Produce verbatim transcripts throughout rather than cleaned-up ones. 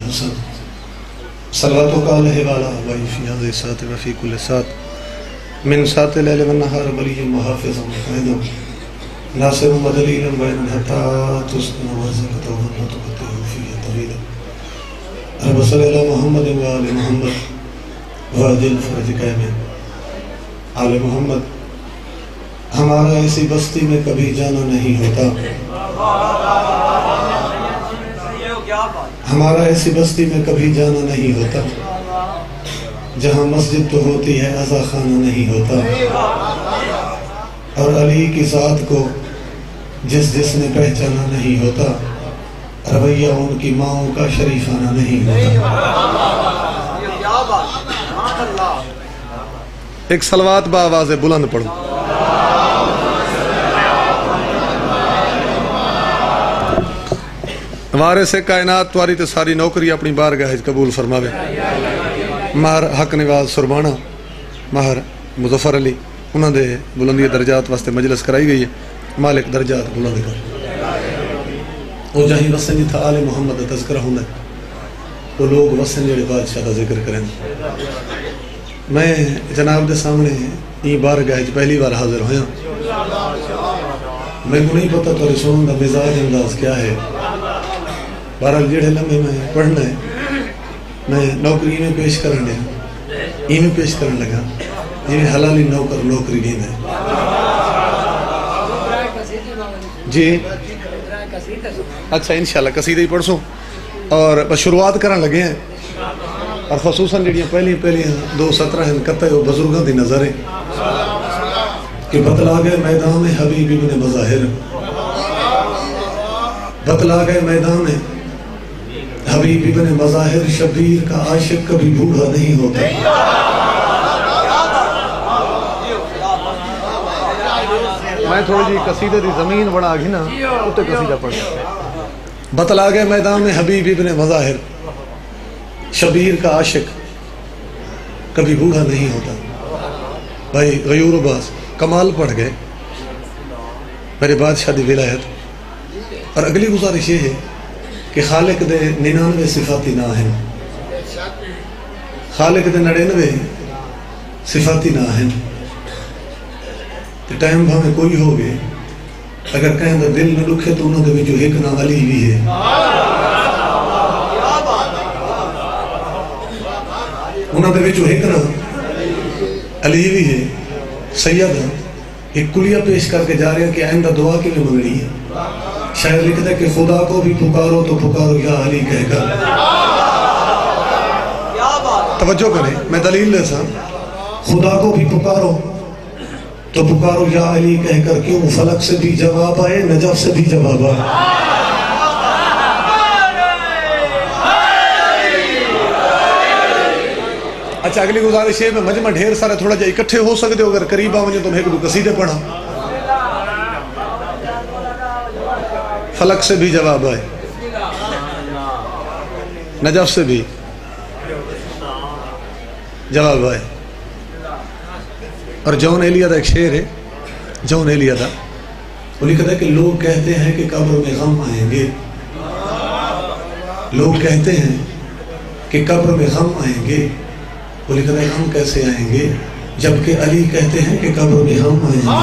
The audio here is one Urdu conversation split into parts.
حسن صلواتک علیہ وعلی آبائہ فی ھذہ الساعۃ وفی کل ساعۃ من ساعۃ اللیل والنہار ولی محافظا وقائدا ناصر ودلیلا وعینا حتی تسکن وارزقک ومن تقطع فیہ طویلا رب صلی علی محمد وآل محمد وعجل فرجک آمین۔ آل محمد ہمارا ایسی بستی میں کبھی جانا نہیں ہوتا، ہمارا ایسی بستی میں کبھی جانا نہیں ہوتا، جہاں مسجد تو ہوتی ہے عزا خانہ نہیں ہوتا، اور علی کی ذات کو جس جس نے پہچانا نہیں ہوتا، رویہ ان کی ماؤں کا شریفانہ نہیں ہوتا۔ ایک صلوات با آواز بلند پڑھو۔ وارث کائنات تواری تے ساری نوکری اپنی بارگاہ قبول فرماوے۔ ماہر حق نواز سربانہ، ماہر مظفر علی، انہوں نے بلندی درجات واسطے مجلس کرائی گئی ہے، مالک درجات بلند کر۔ وہ جہی وسن جی تھا آل محمد تذکرہ ہوں نے، وہ لوگ وسن جڑے بادشاہ کا ذکر کریں۔ میں جناب دے سامنے یہ بارگاہ پہلی بار حاضر ہویا، میں کو نہیں پتا تو رسول دا مزاج انداز کیا ہے۔ بہرحال جڑے لمحے میں پڑھنا ہے، میں نوکری میں پیش کرن لیا، یہ میں پیش کرن لگا جی حلالی نوکر نوکری نہیں ہے جی۔ اچھا انشاءاللہ قصیدہ ہی پڑھ سوں، اور بس شروعات کرن لگے ہیں، اور خصوصاً جڑیاں پہلی پہلی دو سترہ ہیں کتے وہ بزرگاں دی نظر ہے کہ بتلا گئے میدان حبیب ابن مظاہر، بتلا گئے میدان حبیب ابن مظاہر، شبیر کا عاشق کبھی بوڑھا نہیں ہوتا۔ میں تھوڑی جی قصیدے دی زمین بڑا گھی نا اتے قصیدہ پڑھ۔ بتلا گئے میدان حبیب ابن مظاہر، شبیر کا عاشق کبھی بوڑھا نہیں ہوتا۔ بھائی غیور عباس کمال پڑھ گئے، میرے بادشاہ دی ولایت۔ اور اگلی گزارش یہ ہے کہ خالق دے ننانوے صفاتی نہ ہیں، خالق دے نڑینوے صفاتی نہ ہیں، ٹائم بھامے کوئی ہو گئے، اگر کہیں دا دل نہ لکھے تو انہوں دے جو ایک نا علی بھی ہے۔ انہوں دے جو ایک نا علی بھی ہے۔ سید ایک کلیہ پیش کر کے جا رہے ہیں کہ آئندہ دعا کے لئے منگنی ہے۔ شاید لکھ دے کہ خدا کو بھی پکارو تو پکارو یا علی کہہ کر۔ توجہ کریں، میں دلیل لے سا، خدا کو بھی پکارو تو پکارو یا علی کہہ کر، کیوں فلک سے بھی جواب آئے نجف سے بھی جواب آئے۔ اچھا اگلی گزارش ہے، میں مجمع ڈھیر سارے تھوڑا جا اکٹھے ہو سکتے ہو، اگر قریب آؤں تو میں ایک دو قصیدے پڑھا۔ فلک سے بھی جواب آئے، نجف سے بھی جواب آئے۔ اور جون ایلیا دا ایک شعر ہے، جون ایلیا دا، وہ لکھتا ہے کہ لوگ کہتے ہیں کہ قبر میں غم آئیں گے، لوگ کہتے ہیں کہ قبر میں غم آئیں گے، وہ لکھتا ہے ہم کیسے آئیں گے جبکہ علی کہتے ہیں کہ قبر میں ہم آئیں گے۔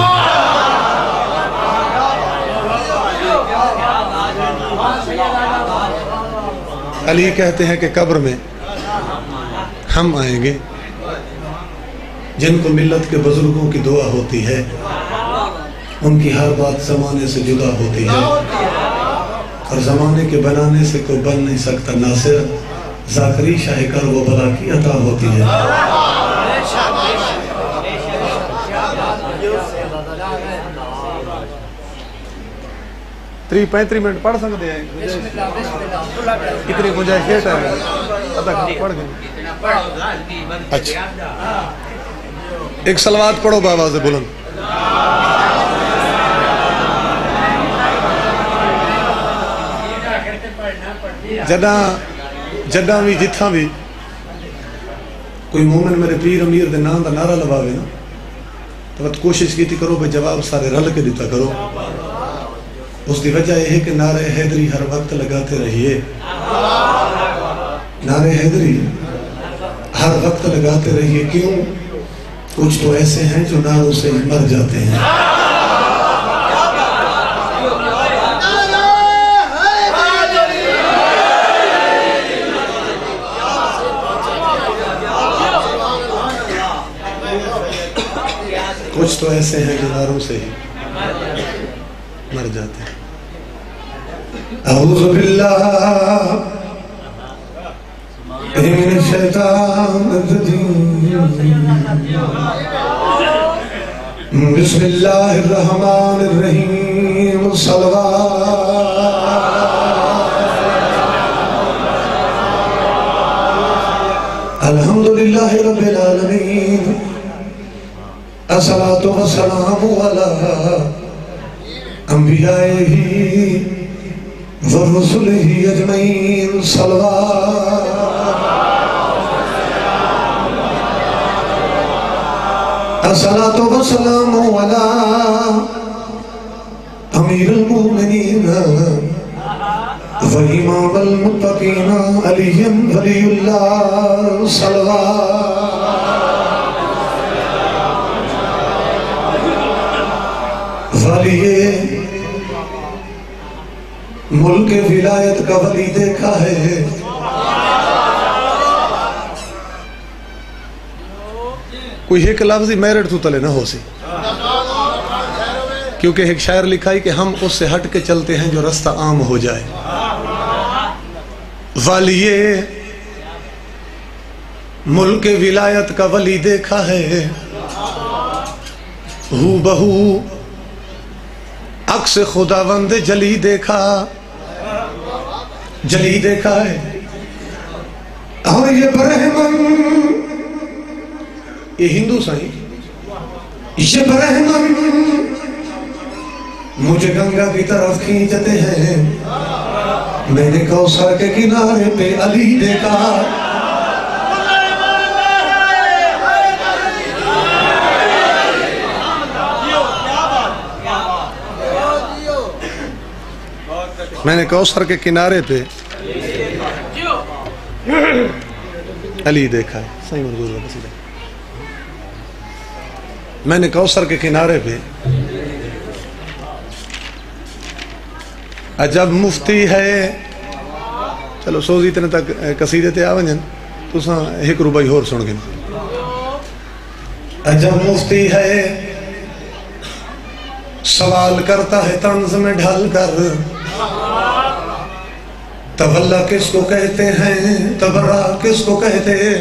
علی کہتے ہیں کہ قبر میں ہم آئیں گے، جن کو ملت کے بزرگوں کی دعا ہوتی ہے، ان کی ہر بات زمانے سے جدا ہوتی ہے، اور زمانے کے بنانے سے کوئی بن نہیں سکتا ناصر، ذاکری شاہ کر وہ بلا کی عطا ہوتی ہے۔ تری پینتری منٹ پڑھ سکتے ہیں، اتنی گنجائش ہے، پڑھ گئے۔ اچھا ایک صلوات پڑھو بآواز بلند۔ جدہ جدہ بھی جتھاں بھی کوئی مومن میرے پیر امیر دے نام دا نعرہ لواوے نا تو کوشش کی تھی کرو بھئی جواب سارے رل کے دیتا کرو۔ اس دی وجہ یہ ہے کہ نعرہ حیدری ہر وقت لگاتے رہیے، نعرے حیدری ہر وقت لگاتے رہیے، کیوں؟ کچھ تو ایسے ہیں جو نعروں سے مر جاتے ہیں۔ کچھ تو ایسے ہیں جو نعروں سے ہی مر جاتے ہیں۔ اعوذ باللہ من الشیطان الرجیم، بسم اللہ الرحمن الرحیم، صلوات الحمدللہ رب العالمین، الصلاة والسلام علی انبیائہ ورسلہ اجمعین، صلوات الصلاة والسلام علی امیر المؤمنین وامام المتقین علی ولی اللہ، صلوات ولی ملک ولایت کا ولی دیکھا ہے، کوئی ایک لفظی میرٹ تو تلے نہ ہو سی، کیونکہ ایک شاعر لکھا ہے کہ ہم اس سے ہٹ کے چلتے ہیں جو رستہ عام ہو جائے۔ ولی ملک ولایت کا ولی دیکھا ہے، ہو بہو عکس خداوند جلی دیکھا، جلی دیکھا ہے۔ اور یہ برہمن، یہ ہندو سائیں، یہ برہمن مجھے گنگا کی طرف کھینچتے ہیں، میں نے کوثر کے کنارے پہ علی دیکھا۔ میں نے کوثر کے کنارے پہ علی دیکھا ہے، صحیح مرغوب ہے بسیدہ۔ میں نے کوثر کے کنارے پہ، عجب مفتی ہے، چلو سوزی اتنے تک قصیدے تے آونجن تو ساں ایک روبائی ہور سن گن۔ عجب مفتی ہے، سوال کرتا ہے طنز میں ڈھل کر، تولا کس کو کہتے ہیں، تبرہ کس کو کہتے ہیں۔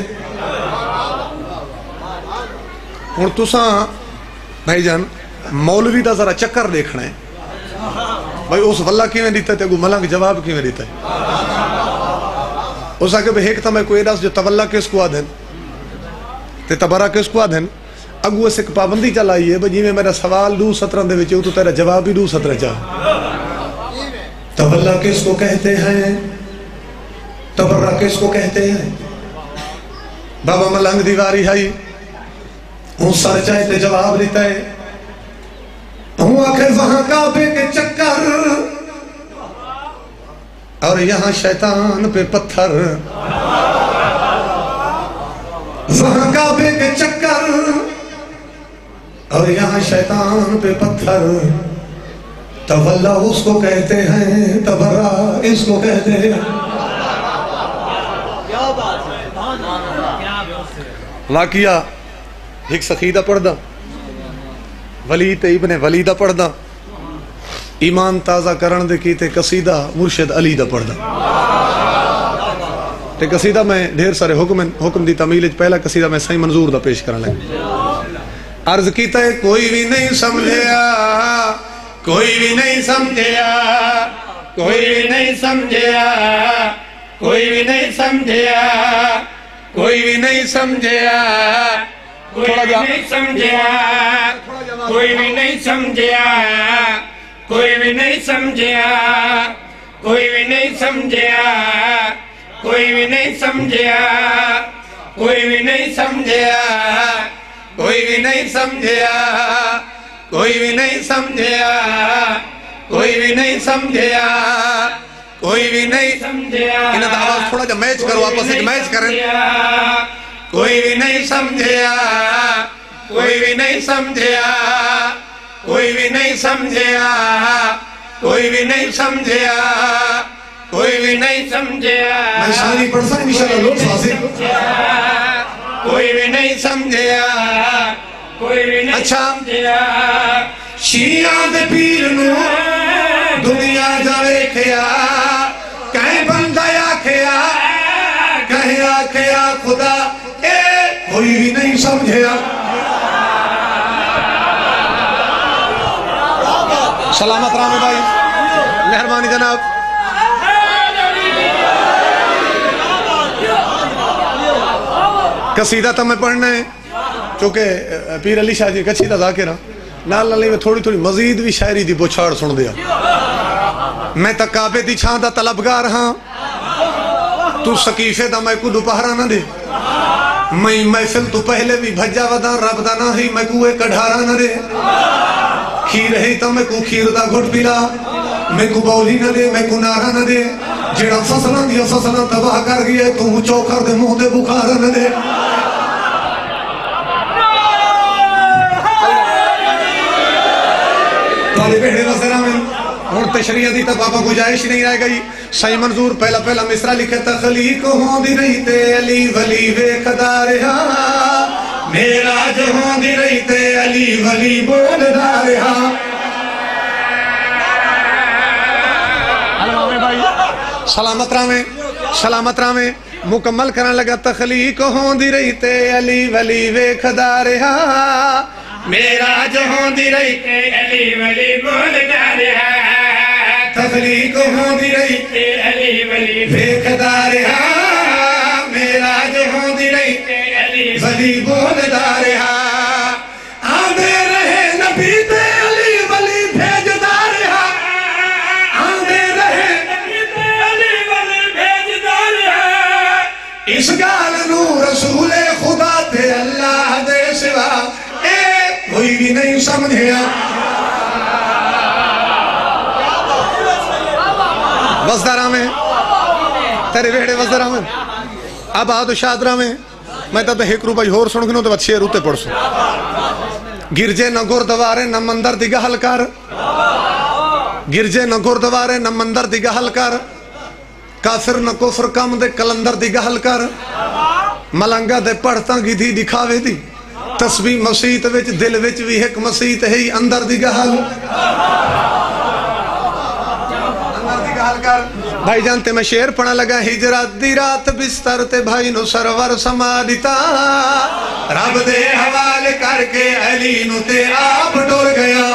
اور تو ساں بھائی جان مولوی دا ذرا چکر دیکھنا ہے، بھائی اس واللہ کیویں دیتا ہے، تیگو ملنگ جواب کیویں دیتا ہے۔ اس آگے بھائی ایک تھا میں کوئی ایڈاس جو تولا کس کو آدھن تے تبرہ کس کو آدھن، اگو اس ایک پابندی چلائی ہے، بھائی میں میرا سوال دو سترہ دے وچے تو تیرا جواب بھی دو سترہ چاہ۔ تولا کس کو کہتے ہیں، تبرہ کس کو کہتے ہیں۔ بابا ملنگ دیواری ہے، ہوں سر چاہتے جواب دیتا ہے، ہوں آخر وہاں کعبے کے چکر اور یہاں شیطان پہ پتھر، وہاں کعبے کے چکر اور یہاں شیطان پہ پتھر، تولا اس کو کہتے ہیں، تبرہ اس کو کہتے ہیں۔ واقعہ ایک سخیدہ پڑھ دا، ولید ابن ولیدہ پڑھ دا، ایمان تازہ کرن دے کیتے قصیدہ مرشد علی دا پڑھ دا۔ تے قصیدہ میں ڈھیر سارے حکم حکم دی تمیل پہلا قصیدہ میں صحیح منظور دا پیش کرنے لگے۔ عرض کیتا ہے کوئی بھی نہیں سمجھیا، کوئی بھی نہیں سمجھیا، کوئی بھی نہیں سمجھیا، کوئی بھی نہیں سمجھیا، کوئی بھی نہیں سمجھیا، کوئی بھی نہیں سمجھیا، کوئی بھی نہیں سمجھیا، کوئی بھی نہیں سمجھیا، کوئی بھی نہیں سمجھیا، کوئی بھی نہیں سمجھیا، کوئی بھی نہیں سمجھیا، کوئی بھی نہیں سمجھیا، کوئی بھی نہیں سمجھیا، کوئی بھی نہیں سمجھیا، کوئی بھی نہیں سمجھیا انہیں دا آواز تھوڑا جا میچ کرو آپس ایک میچ کریں کوئی بھی نہیں سمجھیا کوئی بھی نہیں سمجھیا کوئی بھی نہیں سمجھیا کوئی بھی نہیں سمجھیا کوئی بھی نہیں سمجھیا میں شانی پڑھ سکتا انشاءاللہ لوگ ساسے کوئی بھی نہیں سمجھیا کوئی بھی نہیں سمجھیا شیعہ دے پیر نو دنیا جاوے کھیا کہیں بندہ یا کھیا کہیں آکھیا خدا اے کوئی بھی نہیں سمجھیا سلامت رامے بھائی مہربانی جناب قصیدہ تا میں پڑھنا ہے چونکہ پیر علی شاہ جی قصیدہ ذاکرہ نال نالی میں تھوڑی تھوڑی مزید بھی شاعری دی بوچھاڑ سن دیا میں تا کعبے دی چھان دا طلبگار ہاں تو سکیفے دا میں کو دوپہرہ نہ دے میں محفل تو پہلے بھی بھجا ودا رب دا نہ ہی میں کوئے کڑھارا نہ دے کھیر ہے تا میں کو کھیر دا گھٹ پلا میں کو بولی نہ دے میں کو نارا نہ دے جڑا فصلان دیا فصلان تباہ کر گئے تو چوکر دے منہ دے بکارا نہ دے طالب بہڑے وزرہ میں ہون تشریح دی تا بابا گجائش نہیں رہ گئی سائی منظور پہلا پہلا مصرہ لکھے تخلیق ہوں دی رہی تے علی ولی ویکھ دارہا میرا جو ہوں دی رہی تے علی ولی بول دارہا سلامت رامے سلامت رامے مکمل کرنے لگا تخلیق ہوں دی رہی تے علی ولی ویکھ دارہا میرا جو ہوں دی رہی تے علی ولی بول دارہا تخلیق ہوں دی رہی تے علی ولی ویکھ دارہا میرا جو ہوں دی رہی تے علی ولی بول دارہا آدھے رہے نبی تے علی ولی بھیج دارہا آدھے رہے نبی تے علی ولی بھیج دارہا اس گال نو رسول خدا تے اللہ دے سوا کوئی بھی نہیں سمجھیا وزدارہ میں تیرے ویڑے وزدارہ میں اب آدھو شادرہ میں میں تا ایک روپا ہور سن گنو تو بات شیر ہوتے پڑھ سو گرجے نہ گردوارے نہ مندر دیگا حل کر گرجے نہ گردوارے نہ مندر دیگا حل کر کافر نہ کفر کم دے کلندر دیگا حل کر ملنگا دے پڑھتا گی تھی دکھاوے دی تسبیح مسیت وچ دل وچ بھی ایک مسیت ہے اندر دی گہل اندر دی گہل کر بھائی جانتے میں شعر پڑھا لگا ہجرت دی رات بستر تے بھائی نو سرور سما دیتا رب دے حوالے کر کے علی نو تے آپ ٹور گیا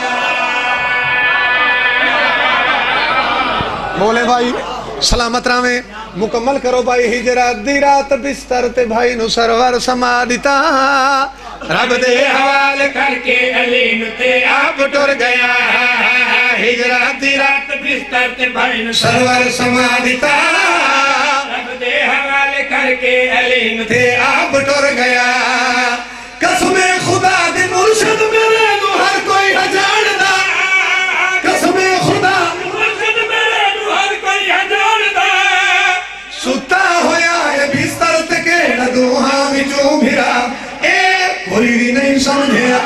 بولے بھائی سلامت رامے مکمل کرو بھائی ہجرت دی رات بستر تے بھائی نو سرور سما دیتا رب دے حوالے کر کے علی نو تے آپ ٹر گیا ہجرت دی رات بستر تے بھائی نو سرور سما دیتا رب دے حوالے کر کے علی نو تے آپ ٹر گیا قسم خدا دی مرشد میرے نو ہر کوئی ہجان دا قسم خدا مرشد میرے نو ہر کوئی ہجان دا ستا ہویا ہے بستر تے کیڑا دوہاں وچوں بھرا اے کوئی بھی نہیں سمجھیا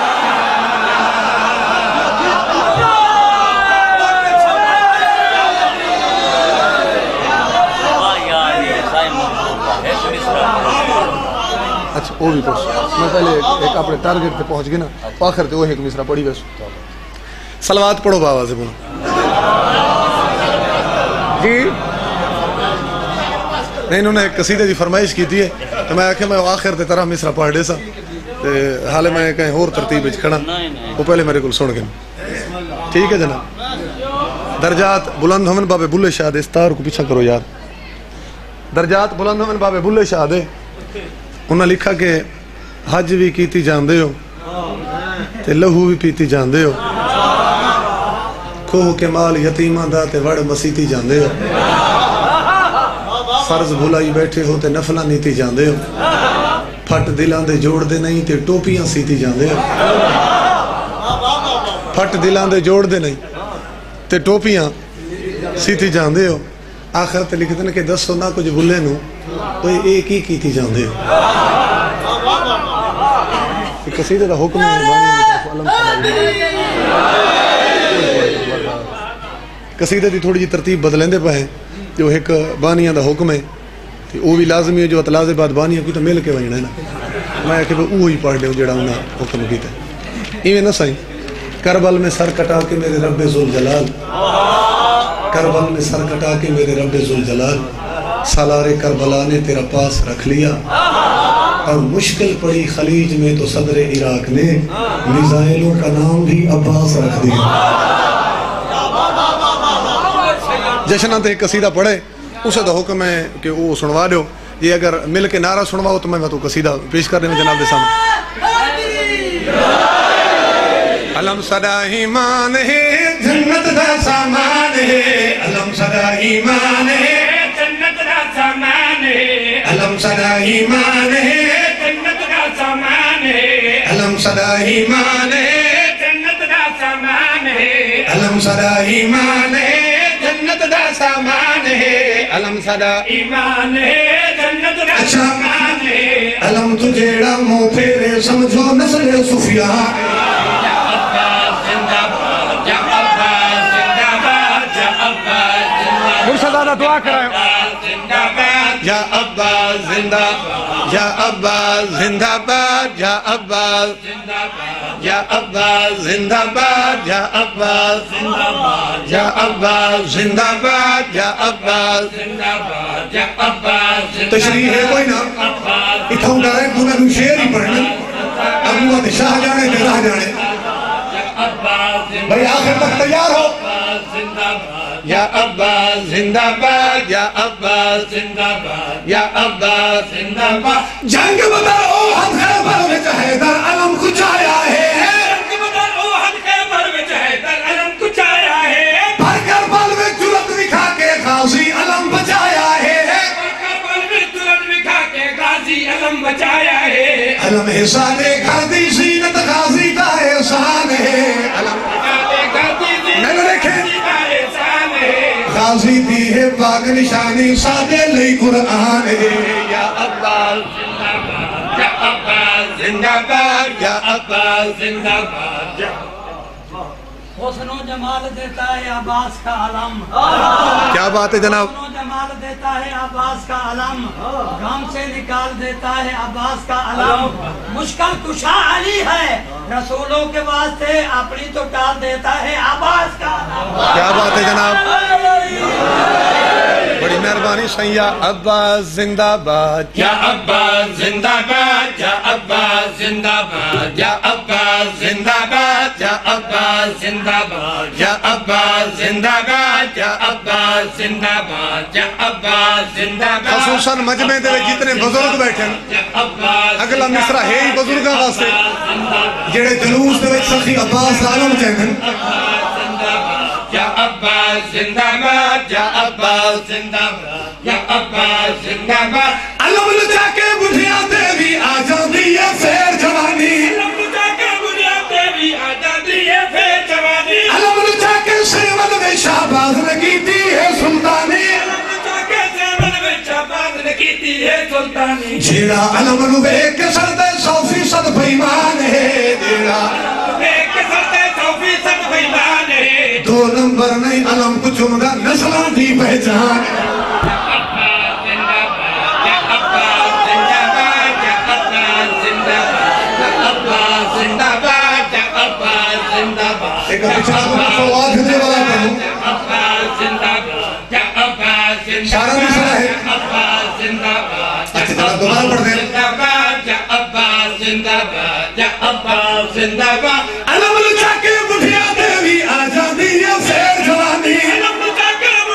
اچھا وہ بھی پوچھ میں پہلے ایک اپنے ٹارگٹ پہ پہنچ گئے نا آخر تے وہ ایک مصرہ پڑھی ویسو صلوات پڑھو بابا سے بولو جی نہیں انہوں نے ایک قصیدے دی فرمائش کی تھی ہے تو میں آکھے میں آخر تے طرح مصرہ پڑھ دے سا حالے میں کہیں اور ترتیب اچھ کھڑا وہ پہلے میرے کل سن گئے ٹھیک ہے جناب درجات بلند ہومن بابے بلے شاہ دے اس تار کو پیچھا کرو یار درجات بلند ہومن بابے بلے شاہ دے انہوں نے لکھا کہ حج بھی کیتی جان دے ہو تے لہو بھی پیتی جان دے ہو کھوہ کے مال یتیمہ دا تے وڑ مسیتی جان دے ہو فرض بھولائی بیٹھے ہو تے نفلہ نیتی جان دے ہو پھٹ دلان دے جوڑ دے نہیں تے ٹوپیاں سیتی جان دے ہو پھٹ دلان دے جوڑ دے نہیں تے ٹوپیاں सीती जांदे हो आखिर ते लिखते हैं कि दसो ना कुछ बुले नू तो एक ही कीती जांदे हो कसीदे दा हुक्म है कसीदे दी थोड़ी जी तरतीब बदलेंदे पे जो एक बानिया दा हुक्म है ते वो भी लाजमी है जो अतलाजे बाद बानिया की तो मिल के वजना है ना मैं आखे वो ही पढ़ लियो जेड़ा उन्हें हुक्म कीता इवें ना सही करबल में सर कटा के मेरे रब्बे जुल जलाल करबल में सर कटा के मेरे रब्बे जुल जलाल सालारे करबला ने तेरा पास रख लिया और मुश्किल पड़ी खलीज में तो सदर इराक ने मिसाइलों का नाम भी अब्बास रख दिया जश्न ते कसीदा पढ़े उसे तो हुक्म है कि वो सुनवा दो ये अगर मिल के नारा सुनवाओ तो मैं मैं तो कसीदा पेश करने में जनाब के सामने अलम सदा ईमान है जन्नत दा सामान है अलम सदा ईमान है जन्नत दा सामान है अलम सदा ईमान है जन्नत दा सामान है अलम सदा ईमान है जन्नत दा सामान है अलम सदा ईमान है जन्नत दा सामान है अलम सदा ईमान है जन्नत दा सामान है अलम तुझेड़ा मुंह फेरे समझो नस्ल सुफिया मुर्शदाना दुआ कराए या अब्बास जिंदाबाद या अब्बास जिंदाबाद या अब्बास या अब्बास जिंदाबाद या अब्बास या अब्बास जिंदाबाद या अब्बास या अब्बास तशरीह है कोई ना इथों डरे तू मैं शेर ही पढ़ना अबू अद शाह जाने ते राह जाने भाई आखिर तक तैयार हो या अब्बास जिंदाबाद या अब्बास जिंदाबाद या अब्बास जिंदाबाद जंग बदर ओहद खैबर विच हैदर अलम कुछ आया है जंग बदर ओहद खैबर विच हैदर अलम कुछ आया है पर करबल में जुरत दिखा के गाजी अलम बचाया है पर करबल में जुरत दिखा के गाजी अलम बचाया है अलम एहसान गाजी जीनत गाजी का एहसान है अलम गाजी मैंने देखे गाजी दी है पाक निशानी सादे लई कुरान है या अब्बास जिंदाबाद या अब्बास जिंदाबाद या अब्बास जिंदाबाद हुस्न जमाल देता है अब्बास का अलम क्या बात है जनाब हुस्न जमाल देता है अब्बास का अलम गम से निकाल देता है अब्बास का अलम मुश्किल कुशा अली है रसूलों के वास्ते अपनी तो टाल देता है अब्बास का अलम क्या बात है जनाब बड़ी मेहरबानी सैया अब्बास जिंदाबाद या अब्बास जिंदाबाद या अब्बास जिंदाबाद या अब्बास जिंदाबाद या अब्बास जिंदाबाद या अब्बास जिंदाबाद या अब्बास जिंदाबाद या अब्बास जिंदाबाद खसूसन मजमे दे जितने बुजुर्ग बैठे अगला मिसरा है ही बुजुर्गां वास्ते जेड़े जुलूस दे विच सखी अब्बास आलम कहंदे या अब्बास जिंदाबाद या अब्बास जिंदाबाद या अब्बास जिंदाबाद अलम लुचा के बुढ़िया देवी आ जाती है फेर जवानी अलम लुचा के बुढ़िया देवी आ जाती है फेर जवानी अलम लुचा के सेवल में शाहबाज ने कीती है सुल्तानी अलम लुचा के सेवल में शाहबाज ने कीती है सुल्तानी जेड़ा अलम नु वेख के सरदे सौ फीसद बेईमान है जेड़ा देख के सरदे सौ फीसद बेईमान है दो नंबर नहीं अलम को चुमदा नस्लों की पहचान एक पिछड़ा तो फवाद देने वाला करूं सारा मिसरा है अच्छा जरा दोबारा पढ़ दें अलम लुचा के बुढ़िया देवी आ जाती है फेर जवानी अलम लुचा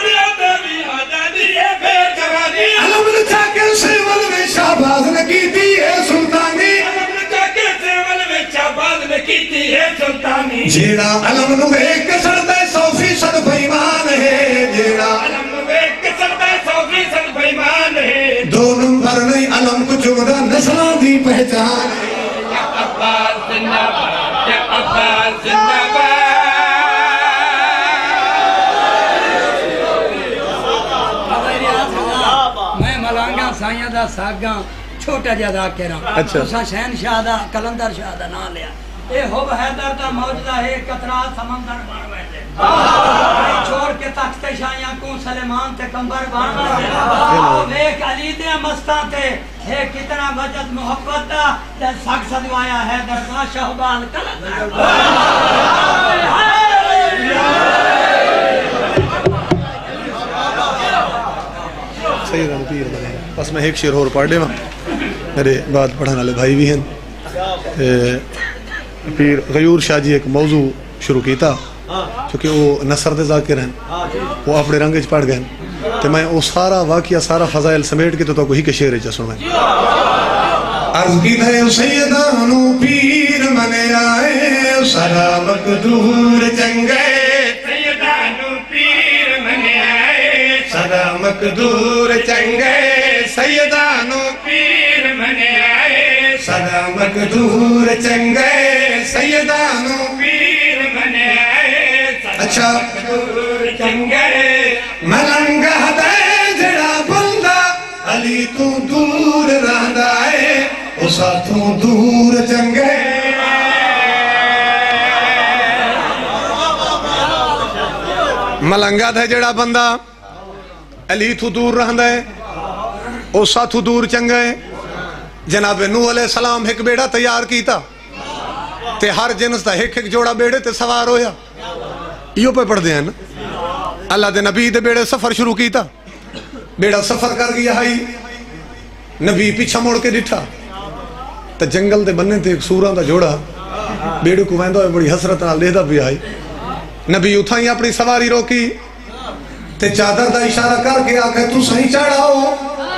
के सेवल में शाहबाज ने कीती है सुल्तानी जेड़ा अलम नु वेख के सरदे सौ फीसद बेईमान है जेड़ा अलम नु वेख के सरदे सौ फीसद बेईमान है दो नंबर नहीं अलम को चुमदा नस्लों की पहचान या अब्बास जिंदाबाद या अब्बास जिंदाबाद سائیاں دا ساگاں چھوٹا جا دا کے رہا اچھا اسا شہن شاہ دا کلندر شاہ دا نام لیا اے حب حیدر دا موجودہ ہے قطرہ سمندر بان بیٹھے چھوڑ کے تخت شاہیاں کو سلیمان تے کمبر بان بیٹھے ایک علی دے مستان تے ہے کتنا وجد محبت دا تے ساگ صدوایا حیدر دا شہبال کلندر صحیح رہا پیر بنے بس میں ایک شیر اور پڑھ دے وہاں میرے بعد پڑھانے والے بھائی بھی ہیں پیر غیور شاہ جی ایک موضوع شروع کیتا چونکہ وہ نصر دے ذاکر ہیں وہ اپنے رنگ پڑھ گئے تو میں وہ سارا واقعہ سارا فضائل سمیٹ کے تو تو کوئی کے شعر چا سنوائیں عرض کی دھے سیدانو پیر منے آئے سلامت دور چنگے سیدانو پیر منے آئے سلامت دور چنگے سیدانو پیر منے آئے سلامت دور چنگے سیدانو پیر منے آئے اچھا دور چنگے ملنگہ دے جڑا بندہ علی تو دور رہندا ہے اسا تو دور چنگے ملنگا تھا جڑا بندہ علی تو دور رہندا ہے اسا تو دور چنگے جناب نوح علیہ السلام ایک بیڑا تیار کیتا تے ہر جنس دا ایک ایک جوڑا بیڑے تے سوار ہویا یہ پہ پڑھ دے ہیں نا اللہ دے نبی دے بیڑے سفر شروع کیتا بیڑا سفر کر گیا ہائی نبی پیچھا موڑ کے ڈٹھا تا جنگل دے بننے تے ایک سوراں دا جوڑا بیڑے کو ویندہ بڑی حسرت نال لیدہ بھی آئی نبی اتھائی اپنی سواری روکی تے چادر دا اشارہ کر کے آکے تو صحیح چڑھا ہو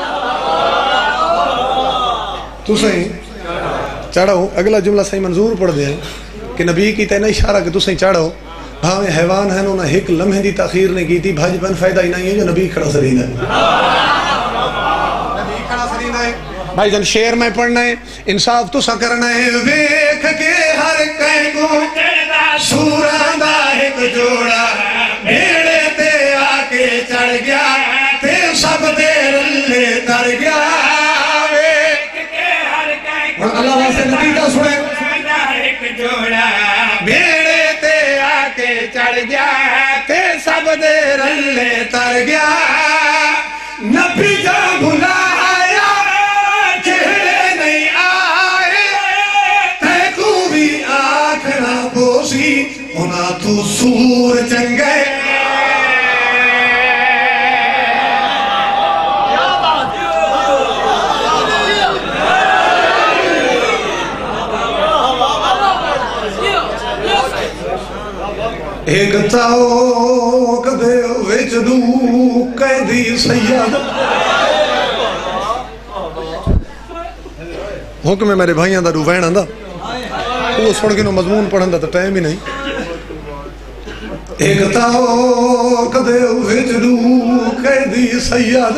تو صحیح چڑھا ہو اگلا جملہ صحیح منظور پڑھ دے ہیں کہ نبی کی تینا اشارہ کہ تو صحیح چڑھا ہو بھاویں حیوان ہیں انہوں نے ایک لمحے دی تاخیر نے کی تھی بھاج بن فائدہ ہی نہیں ہے جو نبی کھڑا سرین ہے نبی کھڑا سرین ہے بھائی جن شعر میں پڑھنا ہے انصاف تو سا کرنا ہے ویکھ کے ہر کہیں کو سوراں دا ایک جوڑا بیڑے تے آکے چڑھ گیا تے سب دے رلے تر گیا ویکھ کے ہر کہیں کو اللہ واسطے نبی کا سنے ایک جوڑا بیڑے تے آکے چڑھ گیا تے سب دے رلے تر گیا نبی جا بھلا ہونا تو سور چنگے ایک تاؤ کدے وچ دو قیدی سید حکم ہے میرے بھائیاں دا رووین آندا وہ سڑ کے نو مضمون پڑھن دا تو ٹائم ہی نہیں ایک تاؤ کدے وچ دو قیدی سید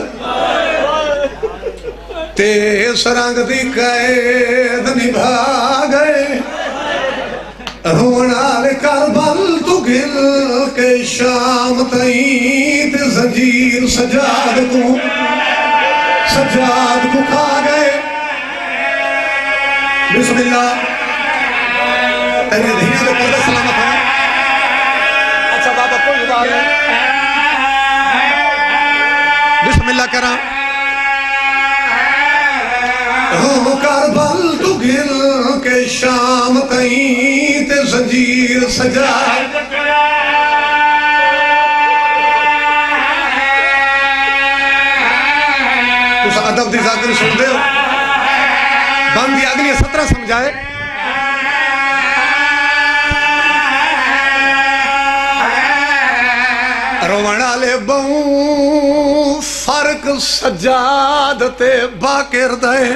تے سرنگ دی قید نبھا گئے رونا لے کربل تو گل کے شام تئیں تے زنجیر سجاد کو سجاد کو کھا گئے بسم اللہ تیرے دھیاں دے پردہ سلامت ہیں اچھا بابا کوئی بات نہیں بسم اللہ کرام ہو کربل تو گل کے شام تئیں تے زنجیر سجاد اس ادب دی ذاکر سن دے بندی اگلی سترہ سمجھائے رونا لے بہوں فرق سجاد تے باکر دے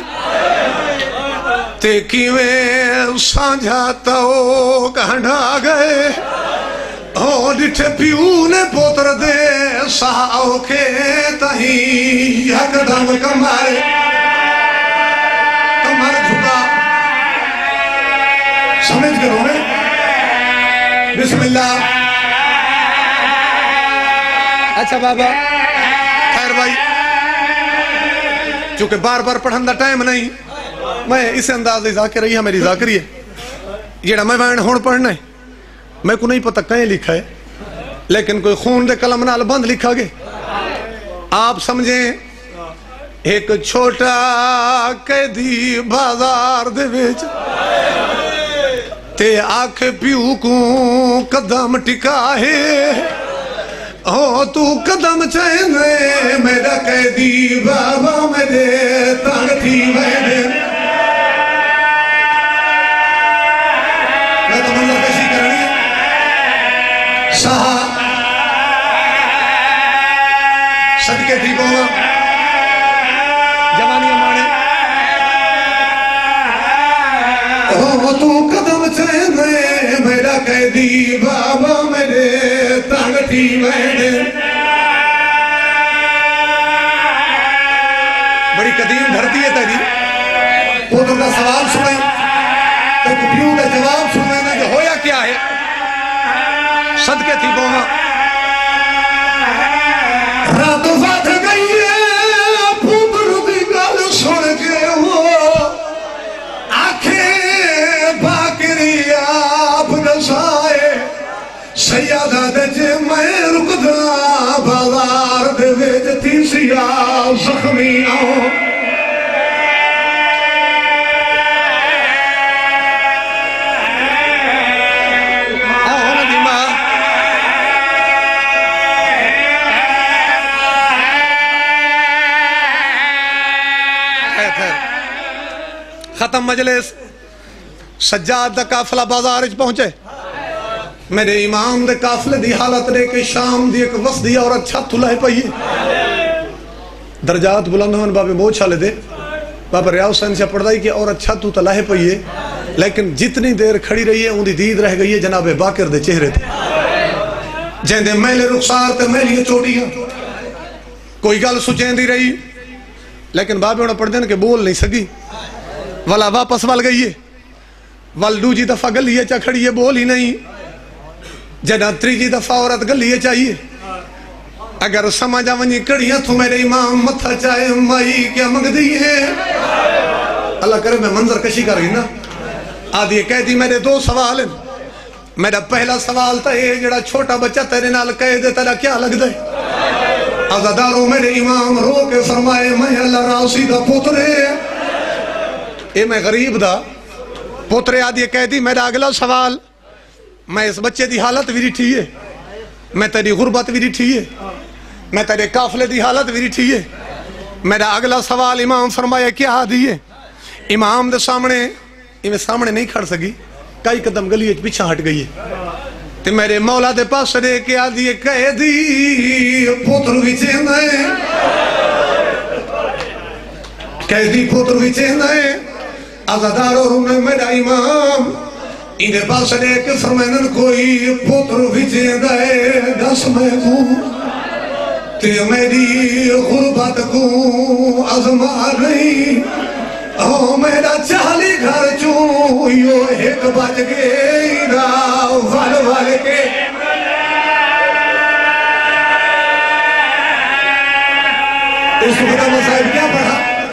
تے کیویں سانجھا تو کہنڈا گئے ہو ڈٹھے پیو نے پوتر دے ساؤ کے تہی یک دم کمارے کمار جھکا سمجھ کے رونے بسم اللہ اچھا بابا خیر بھائی چونکہ بار بار پڑھن دا ٹائم نہیں، میں اس انداز ذاکر رہی ہے میری ذاکری ہے جیڑا میں وین ہون پڑھنا ہے میں کو نہیں پتہ کہیں لکھا ہے لیکن کوئی خون دے قلم نال بند لکھا گے. آپ سمجھیں ایک چھوٹا قیدی بازار دے وچ تے آکھ پیو کو قدم ٹکا ہے او تو قدم چاہنے میرا قیدی بابا میرے تنگ تھی میرے. میں تو منظر کشی کرنی سہا صدقے تھی بوما جوانی ہمارے او تو قدم چاہنے میرا قیدی بابا میرے تنگ تھی میرے. بڑی قدیم دھرتی ہے تیری وہ تو کا سوال سنیں تو کپیوں کا جواب سنیں نا کہ ہویا کیا ہے. صدقے تھی بوما رات وقت گئی ہے پوتر دی گل سن کے وہ آنکھیں باکری آپ دسائے سیادہ دے جے میں رکدا بازار دے ویج تھی سیاہ زخمی آؤں. ختم مجلس سجاد دا قافلہ بازار اچ پہنچے میرے امام دے قافلے دی حالت دے کہ شام دی ایک وسدی عورت چھت لائے پئیے. درجات بلند ہون بابے موچ چھالے دے بابا ریاض حسین سے پڑھائی کہ عورت چھت تو لائے پئیے لیکن جتنی دیر کھڑی رہی ہے ان دی دید رہ گئی ہے جناب باقر دے چہرے تھے جہاں دے میلے رخسار تے میلی چوٹیاں کوئی گل سچیں دی رہی لیکن بابے انہوں پڑھ دین کہ بول نہیں سکی والا واپس وال گئی ہے وال دو جی دفعہ گلیے چا کھڑی ہے بول ہی نہیں جنا تری جی دفعہ عورت گلیے چاہیے. اگر سمجھا ونی کڑیاں تو میرے امام متھا چاہے مائی کیا منگ دی ہے. اللہ کرے میں منظر کشی کر گئی نا آدھی کہتی میرے دو سوال ہیں. میرا پہلا سوال تھا یہ جڑا چھوٹا بچہ تیرے نال کہہ دے تیرا کیا لگ دے. عزاداروں میرے امام رو کے فرمائے میں اللہ راسی دا پترے اے میں غریب دا پترے آدھی کہتی میرا اگلا سوال میں اس بچے دی حالت بھی ریٹھی ہے میں تیری غربت بھی ریٹھی ہے میں تیرے قافلے دی حالت بھی ریٹھی ہے. میرا اگلا سوال امام فرمایا کیا آدھی ہے. امام دے سامنے میں سامنے نہیں کھڑ سکی کئی قدم گلی پیچھا ہٹ گئی ہے تے میرے مولا دے پاس رے کے آدھی کہہ دی پتر بھی چیندہ ہے کہہ دی پتر بھی چیندہ ہے. عزاداروں میں میرا امام انہیں پاس رے کے فرمینن کوئی پتر بھی چیندہ ہے دس میں کو تے میری غربت کو عظمہ نہیں او میرا چالی گھر چوں یو ایک بچ گئی نا وال وال کے. اس وقت مسائب کیا پڑھا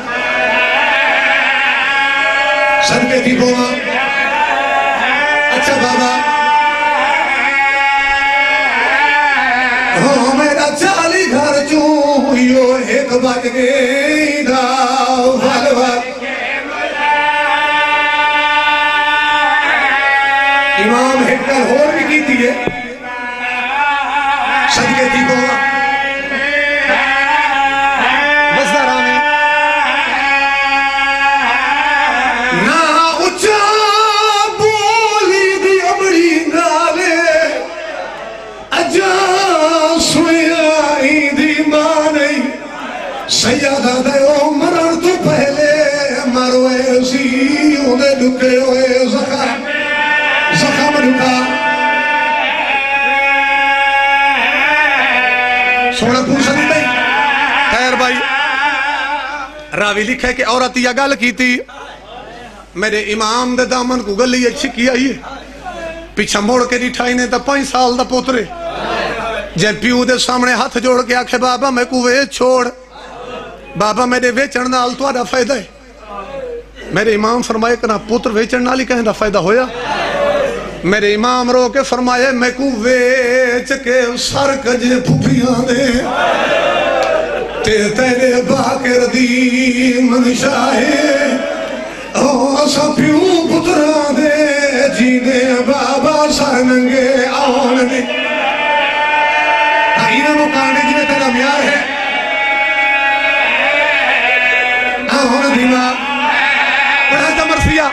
صدقے تھی بوا اچھا بابا او میرا چالی گھر چوں یو ایک بچ گئی نا وال وال. امام ہٹ کر ہور بھی کی تھی ہے صدقے تھی بوا مزدر آمین نا اچھا بولی دی امڑی نالے اجا سویا ہی دی مانے سیادہ دے او مرن تو پہلے مروے سی انہیں لکے ہوئے زخم زخم رکا سونا پوچھا نہیں نہیں خیر بھائی راوی لکھا ہے کہ عورت یہ گل کی تھی میرے امام دے دامن کو گلی اچھی کیا ہی پیچھا موڑ کے ریٹھائی نے تا پانچ سال دا پوترے جے پیو دے سامنے ہاتھ جوڑ کے آکھے بابا میں کوئے چھوڑ بابا میرے ویچن نال تو آدھا فائدہ ہے. میرے امام فرمائے کہ نا پتر ویچن نال ہی کہیں دا فائدہ ہویا. میرے امام رو کے فرمائے میں کو ویچ کے سر کجے پھوپیاں دے تے تیرے باکر دی منشاہے او اسا پیو پتران دے جینے بابا سر ننگے آن دے. آئینے مکانے جی میں تیرا میار ہے آن دینا پڑھا جا مرسیہ.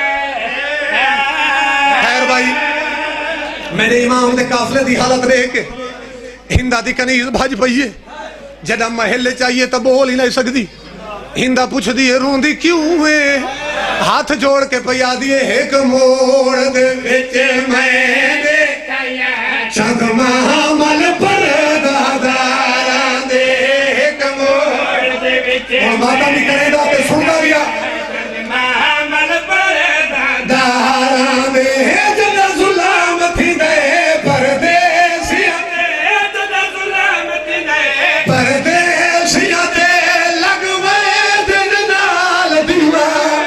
خیر بھائی میرے امام دے کافلے دی حالت رہے کے ہندہ دی کنیز بھاج پئیے جدہ محلے چاہیے تو بول ہی نہیں سکتی. ہندہ پوچھ دیئے رون دی کیوں ہوئے ہاتھ جوڑ کے پیا دیئے ایک موڑ دے وچے میں دے چند محمل پر داداران دے ایک موڑ دے وچے اور ماتا بھی کرے دا تے سن دا گیا محمل پر داداران دے جدہ ظلام تھی دے پردیسیہ جدہ ظلام تھی دے پردیسیہ دے لگوے دن نال دیوار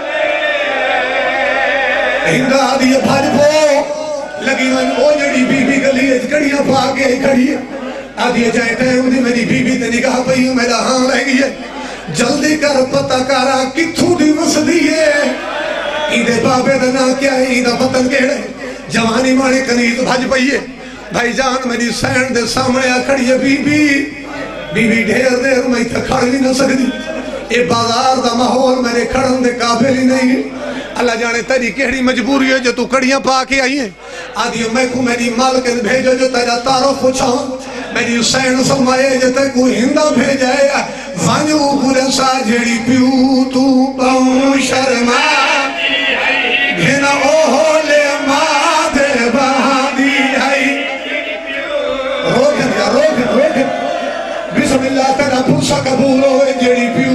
ہندہ دیئے بھاج پو لگی من او جڑی بی بی گلی ہے کڑیاں پا کے کھڑی ہے آدھیے جائے ٹائم دی میری بی بی تے نگاہ پئی میرا ہاں رہ گئی ہے جلدی کر پتہ کارا کتھو دی وسدی ہے ایدے بابے دنا کیا ہے ایدہ پتن کیڑے جوانی مانے کنیز بھاج پئی ہے. بھائی جان میری سینڈ دے سامنے آ کھڑی ہے بی بی بی بی ڈھیر دیر میں تھا کھڑ بھی نہ سکتی. اے بازار دا ماحول میرے کھڑن دے قابل ہی نہیں ہے. اللہ جانے تیری کہڑی مجبوری ہے جو تو کڑیاں پا کے آئی ہیں. آدھیو میں کو میری مالکن بھیجو جو تیرا تارو پوچھاؤں میری سین فرمائے جو تے کو ہندہ بھیجائے وانیو پورے سا جیڑی پیو تو پاؤں شرما گھنا اوہ لے ماں دے بہادی آئی. روکن یا روکن روکن بسم اللہ تیرا پوسا قبول ہوئے جیڑی پیو